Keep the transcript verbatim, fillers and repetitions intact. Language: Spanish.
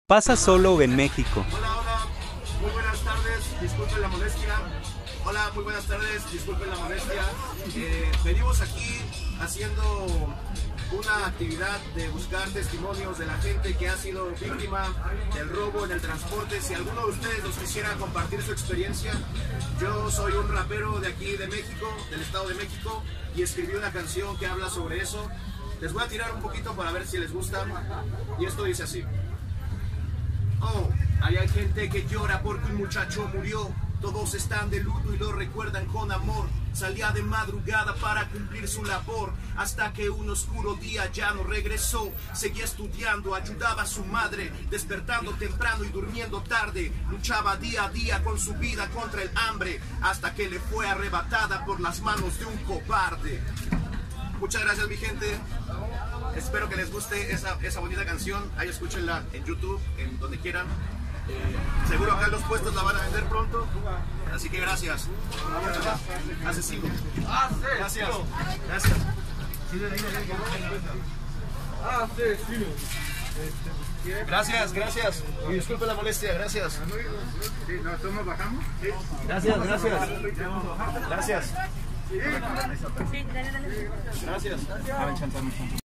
Pasa solo en México. Hola, hola, muy buenas tardes, disculpen la molestia. Hola, muy buenas tardes, disculpen la molestia. Eh, venimos aquí haciendo una actividad de buscar testimonios de la gente que ha sido víctima del robo en el transporte. Si alguno de ustedes nos quisiera compartir su experiencia, yo soy un rapero de aquí de México, del Estado de México, y escribí una canción que habla sobre eso. Les voy a tirar un poquito para ver si les gusta, y esto dice así. Oh, ahí hay gente que llora porque un muchacho murió. Todos están de luto y lo recuerdan con amor. Salía de madrugada para cumplir su labor, hasta que un oscuro día ya no regresó. Seguía estudiando, ayudaba a su madre, despertando temprano y durmiendo tarde. Luchaba día a día con su vida contra el hambre, hasta que le fue arrebatada por las manos de un cobarde. Muchas gracias, mi gente. Espero que les guste esa, esa bonita canción. Ahí escúchenla en YouTube, en donde quieran. Eh, seguro acá en los puestos la van a vender pronto. Así que gracias. Asesino. Gracias. Gracias. Gracias, gracias. Y disculpe la molestia, gracias. Gracias, gracias. Gracias. Gracias.